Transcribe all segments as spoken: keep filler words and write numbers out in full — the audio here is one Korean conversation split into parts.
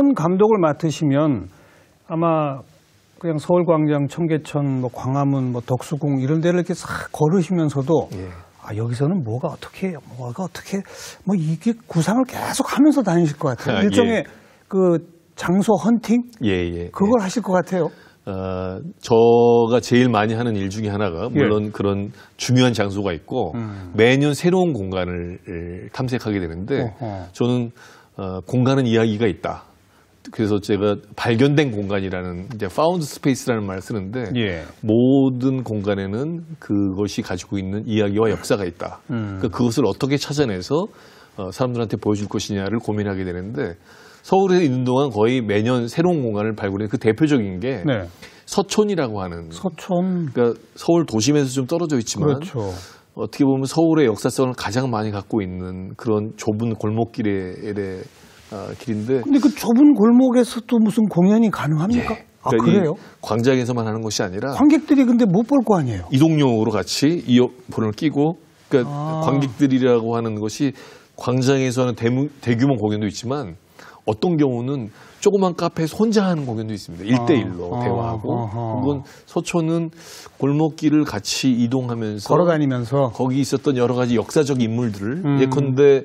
이런 감독을 맡으시면 아마 그냥 서울광장, 청계천, 뭐 광화문, 뭐 덕수궁 이런 데를 이렇게 싹 걸으시면서도 예. 아, 여기서는 뭐가 어떻게, 뭐가 어떻게, 뭐 이게 구상을 계속 하면서 다니실 것 같아요. 아, 일종의 예. 그 장소 헌팅? 예, 예. 그걸 예. 하실 것 같아요. 어, 저가 제일 많이 하는 일 중에 하나가 물론 예. 그런 중요한 장소가 있고 음. 매년 새로운 공간을 탐색하게 되는데 어허. 저는 어, 공간은 이야기가 있다. 그래서 제가 발견된 공간이라는 이제 파운드 스페이스라는 말을 쓰는데 예. 모든 공간에는 그것이 가지고 있는 이야기와 역사가 있다. 음. 그러니까 그것을 어떻게 찾아내서 어, 사람들한테 보여줄 것이냐를 고민하게 되는데 서울에 있는 동안 거의 매년 새로운 공간을 발굴해 그 대표적인 게 네. 서촌이라고 하는 서촌. 그러니까 서울 도심에서 좀 떨어져 있지만 그렇죠. 어떻게 보면 서울의 역사성을 가장 많이 갖고 있는 그런 좁은 골목길의 어, 길인데 근데 그 좁은 골목에서 또 무슨 공연이 가능합니까? 예. 아, 그러니까 그래요? 광장에서만 하는 것이 아니라 관객들이 근데 못 볼 거 아니에요? 이동용으로 같이 이어폰을 끼고 그러니까 아. 관객들이라고 하는 것이 광장에서 하는 대무, 대규모 공연도 있지만 어떤 경우는 조그만 카페에서 혼자 하는 공연도 있습니다. 일대일로 아. 대화하고 아하. 혹은 서초는 골목길을 같이 이동하면서 걸어다니면서. 거기 있었던 여러 가지 역사적 인물들을 음. 예컨대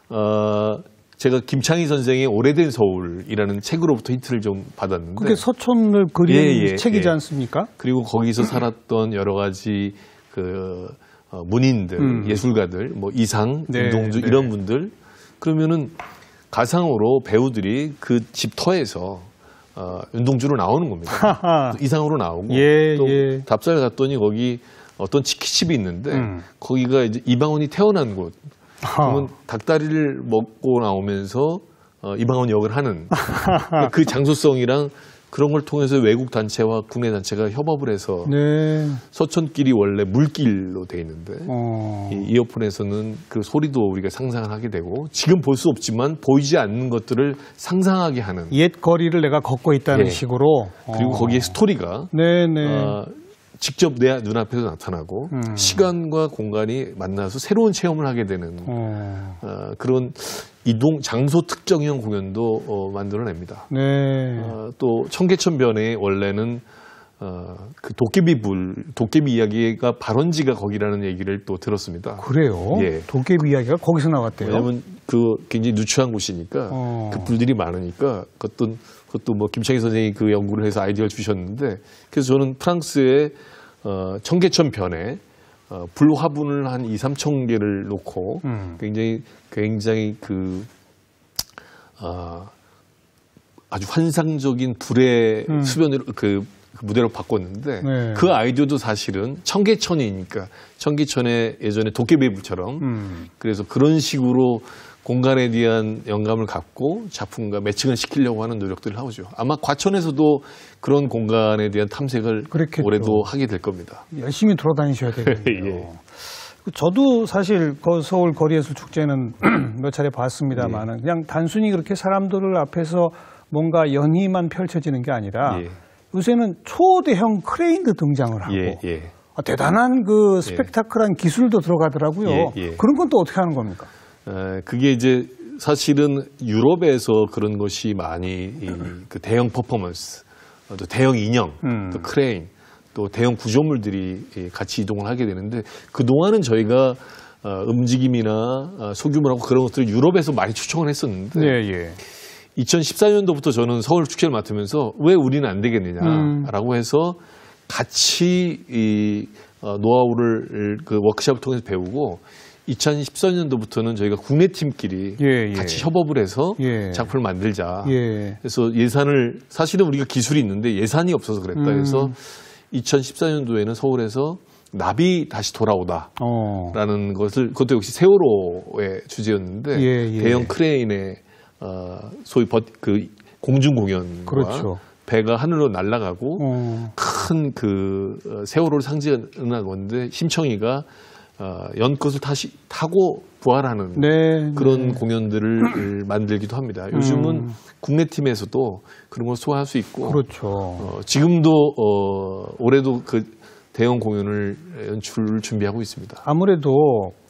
어, 제가 김창희 선생의 오래된 서울이라는 책으로부터 힌트를 좀 받았는데 그게 서촌을 그린 예, 예, 책이지 예. 않습니까? 그리고 거기서 살았던 여러 가지 그 어, 문인들, 음. 예술가들, 뭐 이상, 네, 윤동주 네. 이런 분들 그러면은 가상으로 배우들이 그 집터에서 어, 윤동주로 나오는 겁니다. 하하. 이상으로 나오고 예, 또 예. 답사를 갔더니 거기 어떤 치킨집이 있는데 음. 거기가 이제 이방원이 태어난 곳. 아. 그러면 닭다리를 먹고 나오면서 어, 이방원 역을 하는 그 장소성이랑 그런 걸 통해서 외국 단체와 국내 단체가 협업을 해서 네. 서촌길이 원래 물길로 돼 있는데 어. 이 이어폰에서는 그 소리도 우리가 상상을 하게 되고 지금 볼 수 없지만 보이지 않는 것들을 상상하게 하는 옛 거리를 내가 걷고 있다는 예. 식으로. 그리고 어. 거기에 스토리가 네네. 어, 직접 내 눈앞에서 나타나고 음. 시간과 공간이 만나서 새로운 체험을 하게 되는 어. 어, 그런 이동 장소 특정형 공연도 어, 만들어냅니다. 네. 어, 또 청계천변에 원래는 어, 그 도깨비불 도깨비 이야기가 발원지가 거기라는 얘기를 또 들었습니다. 그래요? 예. 도깨비 이야기가 거기서 나왔대요? 왜냐하면 그 굉장히 누추한 곳이니까 어. 그 불들이 많으니까 그것도 그것도 뭐 김창희 선생이 그 연구를 해서 아이디어를 주셨는데 그래서 저는 프랑스의 어, 청계천 변에 어, 불 화분을 한 이, 삼천 개를 놓고 음. 굉장히 굉장히 그 어, 아주 환상적인 불의 음. 수변으로 그, 그 무대로 바꿨는데 네. 그 아이디어도 사실은 청계천이니까 청계천의 예전에 도깨비불처럼 음. 그래서 그런 식으로 공간에 대한 영감을 갖고 작품과 매칭을 시키려고 하는 노력들을 하죠. 아마 과천에서도 그런 공간에 대한 탐색을 그렇겠죠. 올해도 하게 될 겁니다. 열심히 돌아다니셔야 되겠네요. 예. 저도 사실 그 서울 거리예술 축제는 몇 차례 봤습니다만은 그냥 단순히 그렇게 사람들을 앞에서 뭔가 연희만 펼쳐지는 게 아니라 예. 요새는 초대형 크레인도 등장을 하고 예, 예. 아, 대단한 그 스펙타클한 기술도 들어가더라고요. 예, 예. 그런 건 또 어떻게 하는 겁니까? 에, 그게 이제 사실은 유럽에서 그런 것이 많이 이, 그 대형 퍼포먼스, 어, 또 대형 인형, 음. 또 크레인, 또 대형 구조물들이 이, 같이 이동을 하게 되는데 그 동안은 저희가 어, 움직임이나 어, 소규모라고 그런 것들을 유럽에서 많이 추천을 했었는데 예, 예. 이천십사 년도부터 저는 서울 축제를 맡으면서 왜 우리는 안 되겠느냐라고 음. 해서 같이 이 어, 노하우를 그 워크숍을 통해서 배우고 이천십사 년도부터는 저희가 국내 팀끼리 예, 예. 같이 협업을 해서 예. 작품을 만들자. 예. 그래서 예산을 사실은 우리가 기술이 있는데 예산이 없어서 그랬다. 음. 그래서 이천십사 년도에는 서울에서 나비 다시 돌아오다라는 어. 것을 그것도 역시 세월호의 주제였는데 예, 예. 대형 크레인의 어, 소위 버, 그 공중 공연과 그렇죠. 배가 하늘로 날아가고 어. 큰 그 세월호를 상징하는 건데 심청이가 어, 연꽃을 다시 타고 부활하는 네, 그런 네. 공연들을 만들기도 합니다. 요즘은 음. 국내 팀에서도 그런 걸 소화할 수 있고 그렇죠. 어, 지금도 어, 올해도 그 대형 공연을 연출을 준비하고 있습니다. 아무래도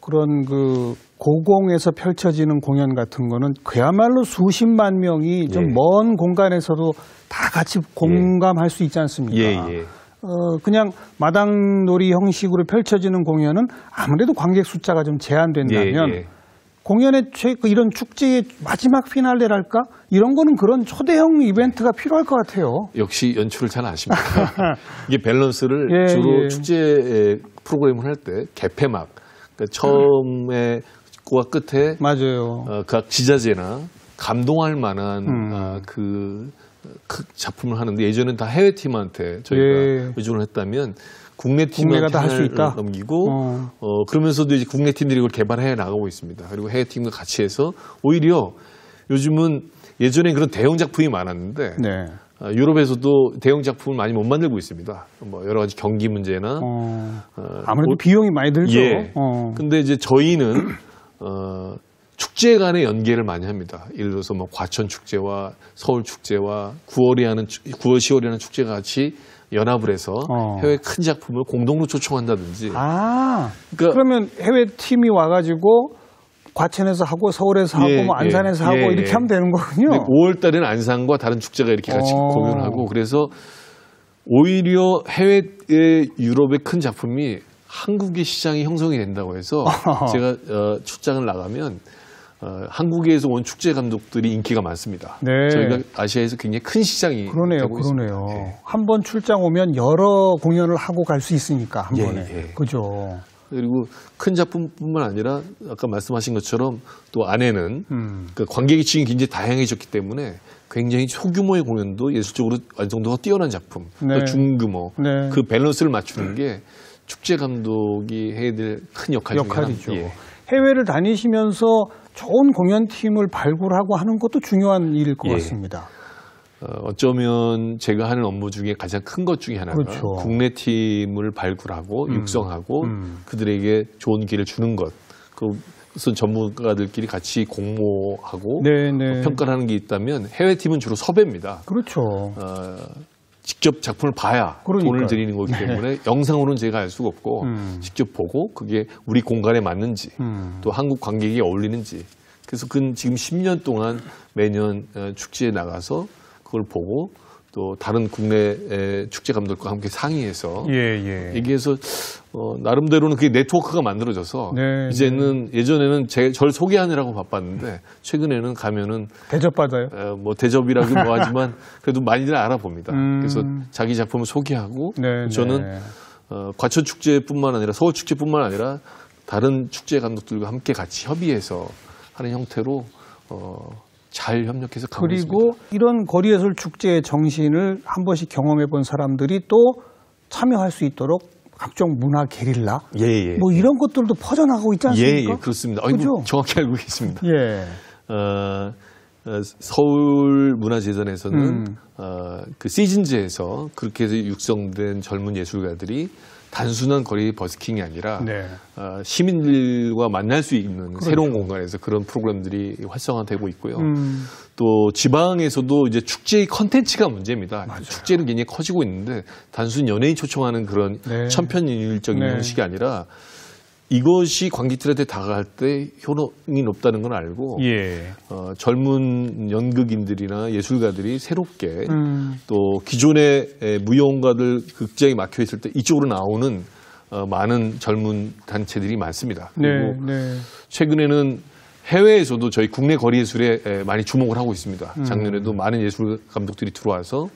그런 그 고공에서 펼쳐지는 공연 같은 거는 그야말로 수십만 명이 좀 예. 먼 공간에서도 다 같이 공감할 수 있지 않습니까? 예, 예. 어, 그냥 마당놀이 형식으로 펼쳐지는 공연은 아무래도 관객 숫자가 좀 제한된다면 예, 예. 공연의 최, 그 이런 축제의 마지막 피날레랄까? 이런 거는 그런 초대형 이벤트가 필요할 것 같아요. 역시 연출을 잘 아십니다. 이게 밸런스를 예, 주로 예. 축제 프로그램을 할 때 개폐막, 그러니까 처음에 과 끝에 맞아요. 어, 각 지자체나 감동할 만한 음. 어, 그, 그 작품을 하는데 예전엔 다 해외 팀한테 저희가 예. 의존을 했다면 국내 국내가 팀한테 다 할 수 있다? 넘기고 어. 어, 그러면서도 이제 국내 팀들이 이걸 개발해 나가고 있습니다. 그리고 해외 팀과 같이 해서 오히려 요즘은 예전엔 그런 대형 작품이 많았는데 네. 어, 유럽에서도 대형 작품을 많이 못 만들고 있습니다. 뭐 여러 가지 경기 문제나 어, 어, 아무래도 뭐- 비용이 많이 들죠. 예. 어. 근데 이제 저희는 어, 축제 간의 연계를 많이 합니다. 예를 들어서 뭐 과천 축제와 서울 축제와 구월에 하는 축- 구월 시월에 하는 축제가 같이 연합을 해서 어. 해외 큰 작품을 공동으로 초청한다든지. 아, 그러니까- 그러면 해외 팀이 와가지고 과천에서 하고 서울에서 하고 예, 뭐 안산에서 예, 하고 예, 이렇게 예. 하면 되는 거군요. 오월 달에는 안산과 다른 축제가 이렇게 같이 어. 공연을 하고 그래서 오히려 해외의 유럽의 큰 작품이 한국의 시장이 형성이 된다고 해서 제가 어, 출장을 나가면 어, 한국에서 온 축제 감독들이 인기가 많습니다. 네. 저희가 아시아에서 굉장히 큰 시장이 그러네요, 되고 그러네요. 있습니다. 예. 한 번 출장 오면 여러 공연을 하고 갈 수 있으니까 한 예, 번에. 예. 그죠. 그리고 큰 작품뿐만 아니라 아까 말씀하신 것처럼 또 안에는 음. 그 관객층이 굉장히 다양해졌기 때문에 굉장히 소규모의 공연도 예술적으로 어느 정도가 뛰어난 작품, 네. 또 중규모 네. 그 밸런스를 맞추는 게 축제 감독이 해야 될 큰 역할 중에 역할이죠. 하나. 예. 해외를 다니시면서 좋은 공연팀을 발굴하고 하는 것도 중요한 일일 것 예. 같습니다. 어, 어쩌면 제가 하는 업무 중에 가장 큰 것 중에 하나가 그렇죠. 국내 팀을 발굴하고 육성하고 음. 그들에게 좋은 기회를 주는 것. 그것은 전문가들끼리 같이 공모하고 네, 네. 평가를 하는 게 있다면 해외 팀은 주로 섭외입니다. 그렇죠. 어, 직접 작품을 봐야 그러니까요. 돈을 들이는 거기 때문에 영상으로는 제가 알 수가 없고 음. 직접 보고 그게 우리 공간에 맞는지 음. 또 한국 관객이 어울리는지 그래서 그 지금 십 년 동안 매년 어, 축제에 나가서 그걸 보고 또 다른 국내 축제 감독과 함께 상의해서 예, 예. 얘기해서 어, 나름대로는 그게 네트워크가 만들어져서 네, 이제는 예전에는 제, 절 소개하느라고 바빴는데 최근에는 가면은 대접받아요. 어, 뭐 대접이라고 뭐 하지만 그래도 많이들 알아봅니다. 음. 그래서 자기 작품을 소개하고 네, 저는 네. 어, 과천 축제뿐만 아니라 서울 축제뿐만 아니라 다른 축제 감독들과 함께 같이 협의해서 하는 형태로 어, 잘 협력해서 가고 그리고 있습니다. 이런 거리예술 축제의 정신을 한 번씩 경험해 본 사람들이 또 참여할 수 있도록 각종 문화 게릴라 예, 예. 뭐 이런 것들도 퍼져나가고 있지 예, 않습니까? 예, 그렇습니다. 아이고, 그죠? 정확히 알고 계십니다. 예. 어, 어, 서울 문화재단에서는 음. 어, 그 시즌즈에서 그렇게 해서 육성된 젊은 예술가들이 단순한 거리 버스킹이 아니라 네. 어, 시민들과 만날 수 있는 새로운 공간에서 그런 프로그램들이 활성화되고 있고요. 음. 또 지방에서도 이제 축제의 컨텐츠가 문제입니다. 축제는 굉장히 커지고 있는데 단순 연예인 초청하는 그런 네. 천편일률적인 네. 형식이 아니라 이것이 관객들한테 다가갈 때 효능이 높다는 걸 알고 예. 어, 젊은 연극인들이나 예술가들이 새롭게 음. 또 기존의 에, 무용가들 극장이 막혀 있을 때 이쪽으로 나오는 어, 많은 젊은 단체들이 많습니다. 네, 그리고 네. 최근에는 해외에서도 저희 국내 거리 예술에 에, 많이 주목을 하고 있습니다. 음. 작년에도 많은 예술 감독들이 들어와서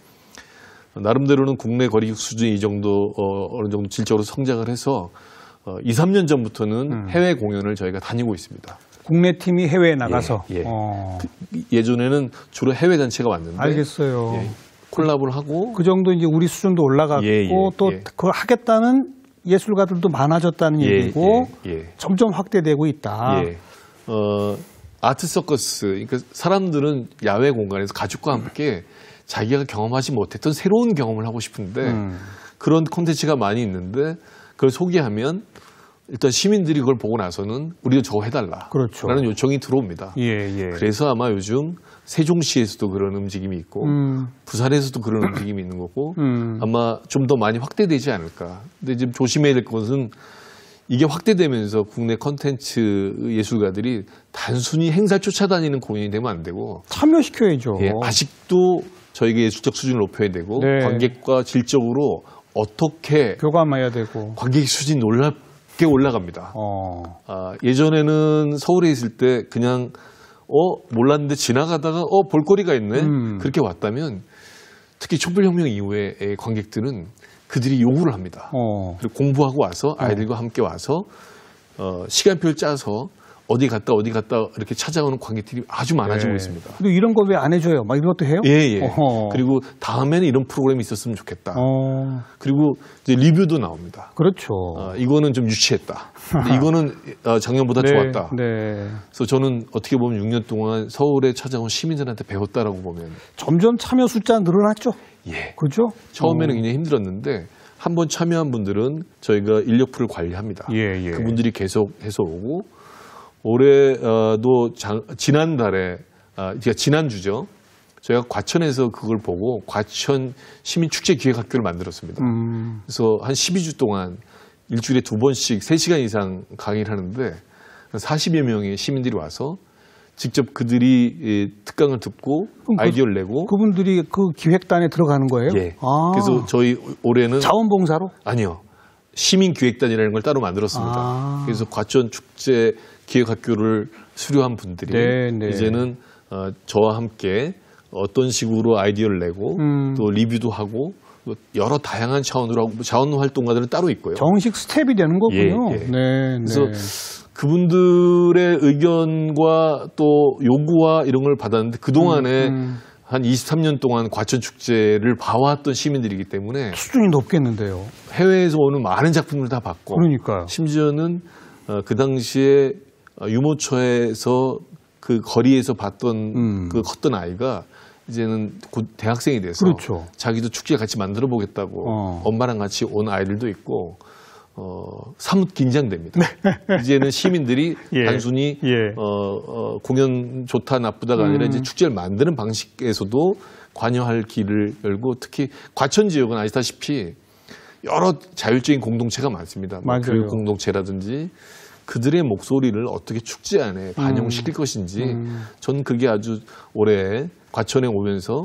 나름대로는 국내 거리 수준이 이 정도 어, 어느 정도 질적으로 성장을 해서 어, 이, 삼 년 전부터는 음. 해외 공연을 저희가 다니고 있습니다. 국내 팀이 해외에 나가서. 예, 예. 어. 예전에는 주로 해외 단체가 왔는데 알겠어요. 예, 콜라보를 하고 그 정도 이제 우리 수준도 올라갔고 예, 예, 또 예. 그걸 하겠다는 예술가들도 많아졌다는 예, 얘기고 예, 예. 점점 확대되고 있다. 예. 어, 아트 서커스, 그러니까 사람들은 야외 공간에서 가족과 함께 자기가 경험하지 못했던 새로운 경험을 하고 싶은데 음. 그런 콘텐츠가 많이 있는데 그걸 소개하면 일단 시민들이 그걸 보고 나서는 우리도 저거 해달라. 그렇죠. 라는 요청이 들어옵니다. 예, 예. 그래서 아마 요즘 세종시에서도 그런 움직임이 있고 음. 부산에서도 그런 움직임이 있는 거고 음. 아마 좀 더 많이 확대되지 않을까. 근데 지금 조심해야 될 것은 이게 확대되면서 국내 컨텐츠 예술가들이 단순히 행사 쫓아다니는 공연이 되면 안 되고 참여시켜야죠. 예, 아직도 저희가 예술적 수준을 높여야 되고 네. 관객과 질적으로 어떻게 교감해야 되고. 관객 수준이 놀랍게 올라갑니다. 어. 아, 예전에는 서울에 있을 때 그냥 어 몰랐는데 지나가다가 어 볼거리가 있네 음. 그렇게 왔다면 특히 촛불혁명 이후에 관객들은 그들이 요구를 합니다. 어. 그리고 공부하고 와서 아이들과 함께 와서 어, 시간표를 짜서 어디 갔다 어디 갔다 이렇게 찾아오는 관객들이 아주 많아지고 네. 있습니다. 근데 이런 거 왜 안 해줘요? 막 이런 것도 해요? 예, 예. 어허. 그리고 다음에는 이런 프로그램이 있었으면 좋겠다. 어. 그리고 이제 리뷰도 나옵니다. 그렇죠. 어, 이거는 좀 유치했다. 근데 이거는 어, 작년보다 네, 좋았다. 네. 그래서 저는 어떻게 보면 육 년 동안 서울에 찾아온 시민들한테 배웠다라고 보면 점점 참여 숫자 늘어났죠. 예. 그죠? 처음에는 어. 굉장히 힘들었는데 한 번 참여한 분들은 저희가 인력풀을 관리합니다. 예, 예. 그분들이 계속 해서 오고 올해도 장- 지난달에 아, 제가 지난주죠. 저희가 과천에서 그걸 보고 과천 시민축제기획학교를 만들었습니다. 음. 그래서 한 십이 주 동안 일주일에 두 번씩 세 시간 이상 강의를 하는데 사십여 명의 시민들이 와서 직접 그들이 이 특강을 듣고 그럼 그- 아이디어를 내고 그분들이 그 기획단에 들어가는 거예요? 예. 아. 그래서 저희 올해는 자원봉사로? 아니요. 시민기획단이라는 걸 따로 만들었습니다. 아. 그래서 과천 축제 기획학교를 수료한 분들이 네, 네. 이제는 어, 저와 함께 어떤 식으로 아이디어를 내고 음. 또 리뷰도 하고 또 여러 다양한 차원으로 하고 자원 활동가들은 따로 있고요. 정식 스텝이 되는 거군요. 예, 예. 네, 그래서 네. 그분들의 의견과 또 요구와 이런 걸 받았는데 그동안에 음, 음. 한 이십삼 년 동안 과천 축제를 봐왔던 시민들이기 때문에 수준이 높겠는데요. 해외에서 오는 많은 작품을 다 봤고 그러니까요. 심지어는 어, 그 당시에 어, 유모차에서 그 거리에서 봤던 음. 그 컸던 아이가 이제는 곧 대학생이 돼서 그렇죠. 자기도 축제 같이 만들어 보겠다고 어. 엄마랑 같이 온 아이들도 있고 어, 사뭇 긴장됩니다. 이제는 시민들이 예. 단순히 예. 어, 어, 공연 좋다 나쁘다가 아니라 음. 이제 축제를 만드는 방식에서도 관여할 길을 열고 특히 과천 지역은 아시다시피 여러 자율적인 공동체가 많습니다. 뭐 맞아요. 교육 공동체라든지 그들의 목소리를 어떻게 축제 안에 반영시킬 음. 것인지 음. 전 그게 아주 올해 과천에 오면서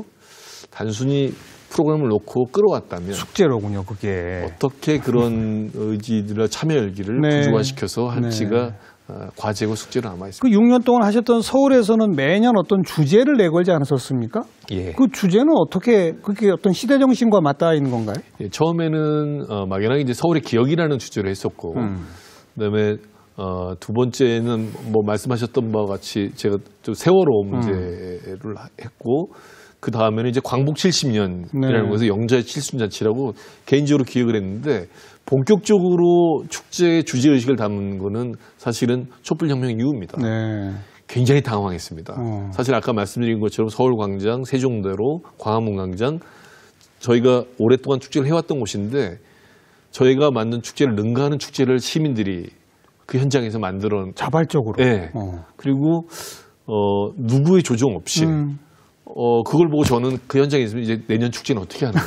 단순히 프로그램을 놓고 끌어왔다면 숙제로군요, 그게. 어떻게 그런 의지들과 참여 열기를 네. 구조화시켜서 할지가 네. 어, 과제고 숙제로 남아 있습니다. 그 육 년 동안 하셨던 서울에서는 매년 어떤 주제를 내걸지 않으셨습니까? 예. 그 주제는 어떻게, 그게 어떤 시대 정신과 맞닿아 있는 건가요? 예, 처음에는 어, 막연하게 이제 서울의 기억이라는 주제로 했었고, 음. 그다음에 어, 두 번째는 뭐 말씀하셨던 바와 같이 제가 좀 세월호 문제를 했고, 그 다음에는 이제 광복 칠십 년이라는 네. 것에서 영자의 칠순잔치라고 개인적으로 기획을 했는데 본격적으로 축제의 주제 의식을 담은 거는 사실은 촛불혁명 이후입니다. 네. 굉장히 당황했습니다. 어. 사실 아까 말씀드린 것처럼 서울광장, 세종대로, 광화문광장 저희가 오랫동안 축제를 해왔던 곳인데 저희가 만든 축제를 능가하는 축제를 시민들이 그 현장에서 만들어 자발적으로. 네. 어. 그리고 어, 누구의 조정 없이 음. 어, 그걸 보고 저는 그 현장에 있으면 이제 내년 축제는 어떻게 하나.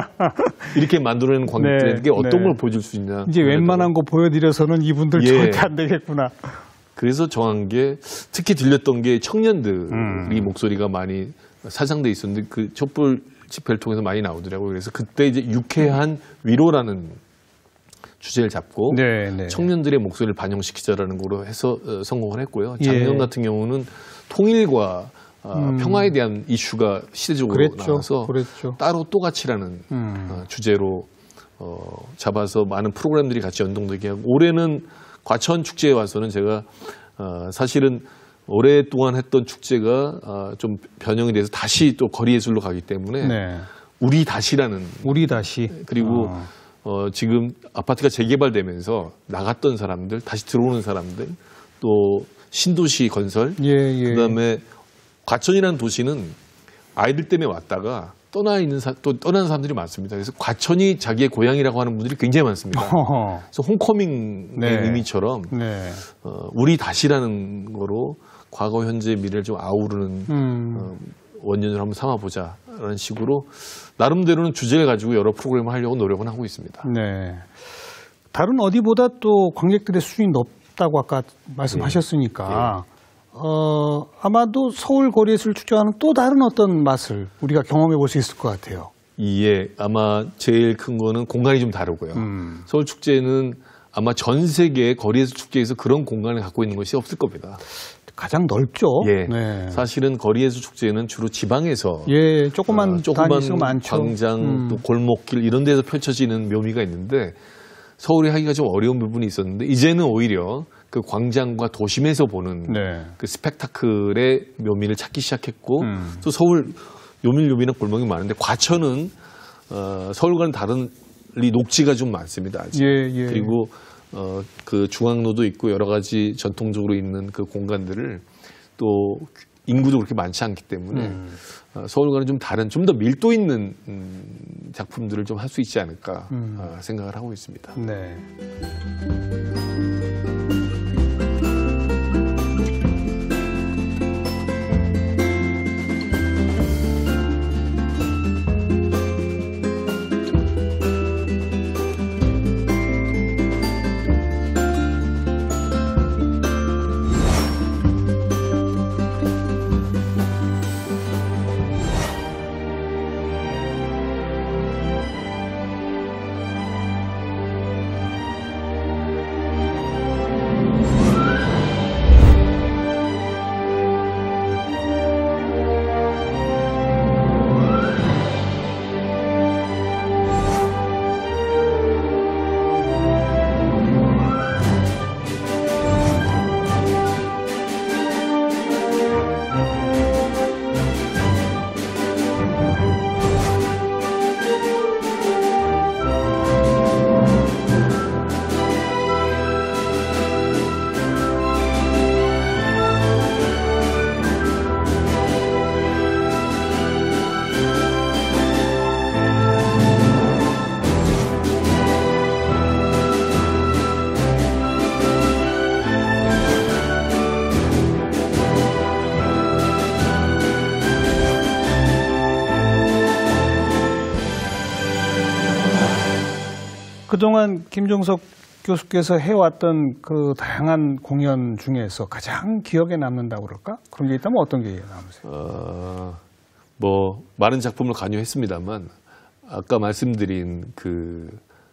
이렇게 만들어내는 관객들에게 네, 어떤 네. 걸 보여줄 수 있냐. 이제 웬만한 거 보여드려서는 이분들 예. 절대 안 되겠구나. 그래서 정한 게 특히 들렸던 게 청년들이 음. 목소리가 많이 사장돼 있었는데 그 촛불 집회를 통해서 많이 나오더라고요. 그래서 그때 이제 유쾌한 위로라는 주제를 잡고 네, 네. 청년들의 목소리를 반영시키자라는 거로 해서 어, 성공을 했고요. 작년 예. 같은 경우는 통일과 어, 음. 평화에 대한 이슈가 시대적으로 그랬죠. 나와서 그랬죠. 따로 또 가치라는 음. 어, 주제로 어, 잡아서 많은 프로그램들이 같이 연동되게 하고 올해는 과천 축제에 와서는 제가 어, 사실은 오랫동안 했던 축제가 어, 좀 변형이 돼서 다시 또 거리예술로 가기 때문에 네. 우리 다시라는 우리 다시. 그리고 어. 어, 지금 아파트가 재개발되면서 나갔던 사람들 다시 들어오는 사람들 또 신도시 건설 예, 예. 그다음에 과천이라는 도시는 아이들 때문에 왔다가 떠나 있는 사, 또 떠나는 사람들이 많습니다. 그래서 과천이 자기의 고향이라고 하는 분들이 굉장히 많습니다. 허허. 그래서 홈커밍의 네. 의미처럼 네. 어, 우리 다시라는 거로 과거, 현재, 미래를 좀 아우르는 음. 어, 원년을 한번 삼아보자라는 식으로 나름대로는 주제를 가지고 여러 프로그램을 하려고 노력은 하고 있습니다. 네. 다른 어디보다 또 관객들의 수준이 높다고 아까 말씀하셨으니까 어, 아마도 서울 거리예술 축제와는 또 다른 어떤 맛을 우리가 경험해 볼 수 있을 것 같아요. 예, 아마 제일 큰 거는 공간이 좀 다르고요. 음. 서울 축제는 아마 전 세계 거리예술 축제에서 그런 공간을 갖고 있는 것이 없을 겁니다. 가장 넓죠. 예, 네. 사실은 거리예술 축제는 주로 지방에서 예, 조그만 어, 조그만 단위수가 많죠. 광장, 음. 또 골목길 이런 데서 펼쳐지는 묘미가 있는데 서울이 하기가 좀 어려운 부분이 있었는데 이제는 오히려 그 광장과 도심에서 보는 네. 그 스펙타클의 묘미를 찾기 시작했고 음. 또 서울 요밀요밀한 골목이 많은데 과천은 어, 서울과는 다른 녹지가 좀 많습니다. 아직. 예, 예. 그리고 어, 그 중앙로도 있고 여러 가지 전통적으로 있는 그 공간들을 또 인구도 그렇게 많지 않기 때문에 음. 어, 서울과는 좀 다른 좀 더 밀도 있는 음, 작품들을 좀 할 수 있지 않을까 음. 어, 생각을 하고 있습니다. 네. 그동안 김종석 교수께서 해왔던 그 다양한 공연 중에서 가장 기억에 남는다고 그럴까? 그런 게 있다면 어떤 게 남으세요? 어, 뭐 많은 작품을 관여했습니다만 아까 말씀드린 그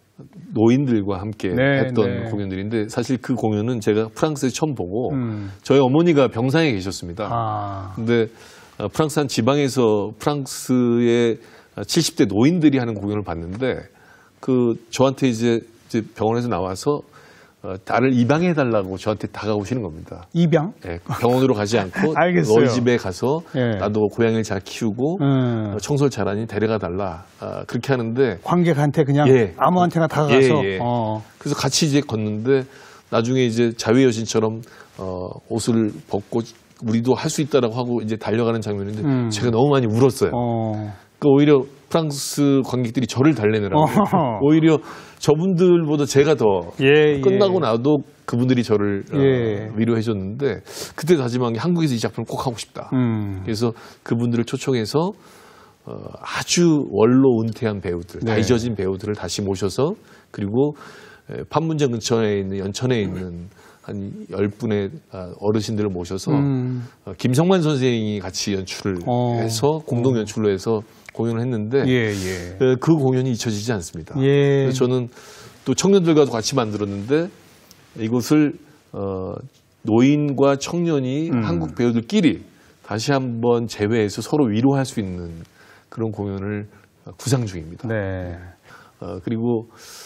노인들과 함께 네, 했던 네. 공연들인데 사실 그 공연은 제가 프랑스에서 처음 보고 음. 저희 어머니가 병상에 계셨습니다. 아, 근데 어, 프랑스 한 지방에서 프랑스의 칠십 대 노인들이 하는 공연을 봤는데 그 저한테 이제, 이제 병원에서 나와서 어, 나를 입양해 달라고 저한테 다가오시는 겁니다. 입양? 예, 병원으로 가지 않고 알겠어요. 너희 집에 가서 예. 나도 고양이를 잘 키우고 음. 어, 청소를 잘하니 데려가 달라. 아, 그렇게 하는데 관객한테 그냥 예. 아무한테나 다가가서 예, 예. 어. 그래서 같이 이제 걷는데 나중에 이제 자유의 여신처럼 어, 옷을 벗고 우리도 할 수 있다라고 하고 이제 달려가는 장면인데 음. 제가 너무 많이 울었어요. 어. 그 오히려 프랑스 관객들이 저를 달래느라고 어허. 오히려 저분들보다 제가 더 예, 끝나고 예. 나도 그분들이 저를 예. 어, 위로해 줬는데 그때 다짐한 게 한국에서 이 작품을 꼭 하고 싶다. 음. 그래서 그분들을 초청해서 어, 아주 원로 은퇴한 배우들, 다 네. 잊어진 배우들을 다시 모셔서 그리고 에, 판문점 근처에 있는 연천에 있는 한 열 분의 어르신들을 모셔서 음. 어, 김성만 선생이 같이 연출을 어. 해서 공동 연출로 해서 공연을 했는데 예, 예. 에, 그 공연이 잊혀지지 않습니다. 예. 그래서 저는 또 청년들과도 같이 만들었는데 이곳을 어, 노인과 청년이 음. 한국 배우들끼리 다시 한번 재회해서 서로 위로할 수 있는 그런 공연을 구상 중입니다. 네. 어, 그리고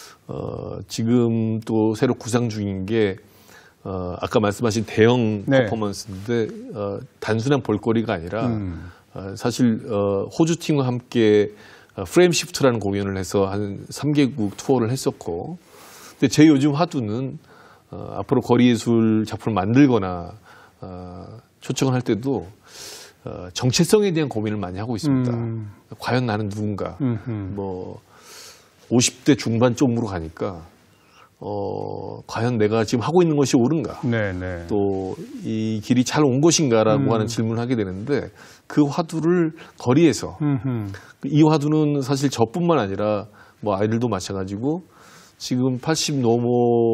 어, 지금 또 새로 구상 중인 게 어, 아까 말씀하신 대형 네. 퍼포먼스인데 어, 단순한 볼거리가 아니라 음. 어, 사실 어, 호주 팀과 함께 어, 프레임 시프트라는 공연을 해서 한 삼 개국 투어를 했었고 근데 제 요즘 화두는 어, 앞으로 거리예술 작품을 만들거나 어, 초청을 할 때도 어, 정체성에 대한 고민을 많이 하고 있습니다. 음. 과연 나는 누군가 음흠. 뭐 오십 대 중반 쪽으로 가니까 어, 과연 내가 지금 하고 있는 것이 옳은가 네, 네. 또 이 길이 잘 온 것인가라고 음. 하는 질문을 하게 되는데 그 화두를 거리에서 음흠. 이 화두는 사실 저뿐만 아니라 뭐 아이들도 마찬가지고 지금 팔십 넘어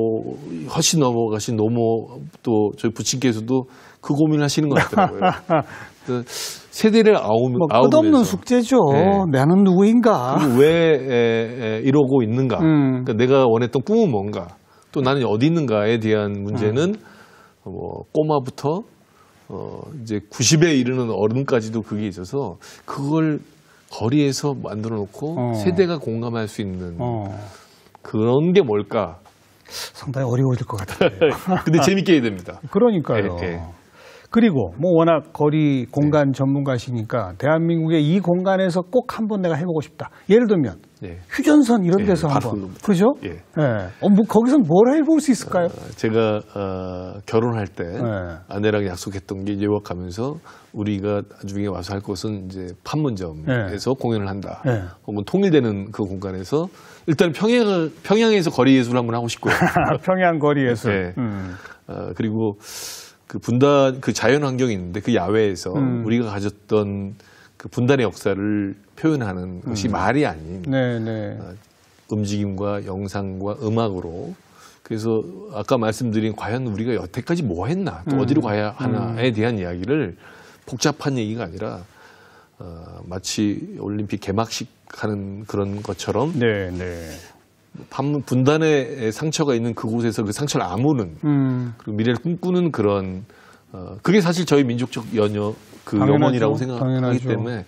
훨씬 넘어가신 넘어 또 저희 부친께서도 그 고민을 하시는 것 같더라고요. 그 세대를 아우면 뭐 끝없는 숙제죠. 네. 나는 누구인가. 그리고 왜 에, 에, 이러고 있는가. 음. 그러니까 내가 원했던 꿈은 뭔가. 또 나는 어디 있는가에 대한 문제는 음. 뭐 꼬마부터 어, 이제 구십에 이르는 어른까지도 그게 있어서 그걸 거리에서 만들어 놓고 어. 세대가 공감할 수 있는 어. 그런 게 뭘까? 상당히 어려워질 것 같아요. 근데 재밌게 해야 됩니다. 그러니까요. 예, 예. 그리고 뭐 워낙 거리 공간 전문가시니까 대한민국의 이 공간에서 꼭 한번 내가 해보고 싶다. 예를 들면 예. 휴전선 이런 예, 데서 바로 한번. 그겁니다. 그죠? 예. 예. 어, 뭐 거기서 뭘 해볼 수 있을까요? 어, 제가 어, 결혼할 때 네. 아내랑 약속했던 게 유학 가면서 우리가 나중에 와서 할 곳은 이제 판문점에서 공연을 한다. 네. 혹은 통일되는 그 공간에서 일단 평양 평양에서 거리 예술 한번 하고 싶고요. 평양 거리에서. 네. 음. 어, 그리고 그 분단 그 자연 환경이 있는데 그 야외에서 음. 우리가 가졌던 그 분단의 역사를 표현하는 것이 말이 아닌 네네. 움직임과 영상과 음악으로 그래서 아까 말씀드린 과연 우리가 여태까지 뭐 했나 또 음. 어디로 가야 하나에 대한 이야기를 복잡한 얘기가 아니라 어, 마치 올림픽 개막식 하는 그런 것처럼 네네. 판문 분단의 상처가 있는 그곳에서 그 상처를 아무는 음. 그리고 미래를 꿈꾸는 그런 어, 그게 사실 저희 민족적 연여 그 당연하죠. 염원이라고 생각하기 당연하죠. 때문에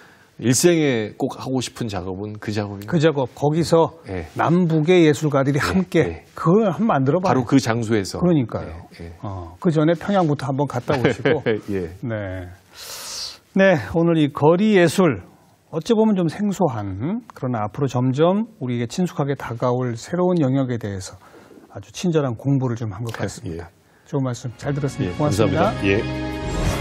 일생에 꼭 하고 싶은 작업은 그 작업입니다. 그 작업 거기서 예. 남북의 예술가들이 함께 예. 그걸 한번 만들어봐요. 바로 그 장소에서 그러니까요. 예, 예. 어, 그 전에 평양부터 한번 갔다 오시고. 예. 네. 네, 오늘 이 거리 예술 어찌 보면 좀 생소한 그러나 앞으로 점점 우리에게 친숙하게 다가올 새로운 영역에 대해서 아주 친절한 공부를 좀 한 것 같습니다. 예. 좋은 말씀 잘 들었습니다. 예, 고맙습니다. 감사합니다. 예.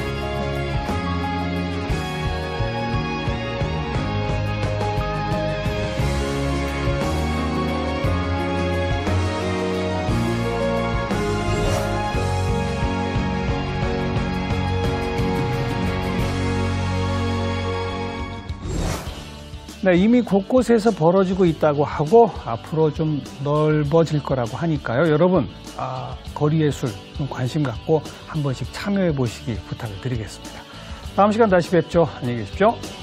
네, 이미 곳곳에서 벌어지고 있다고 하고 앞으로 좀 넓어질 거라고 하니까요. 여러분, 아, 거리 예술 좀 관심 갖고 한 번씩 참여해 보시기 부탁을 드리겠습니다. 다음 시간 다시 뵙죠. 안녕히 계십시오.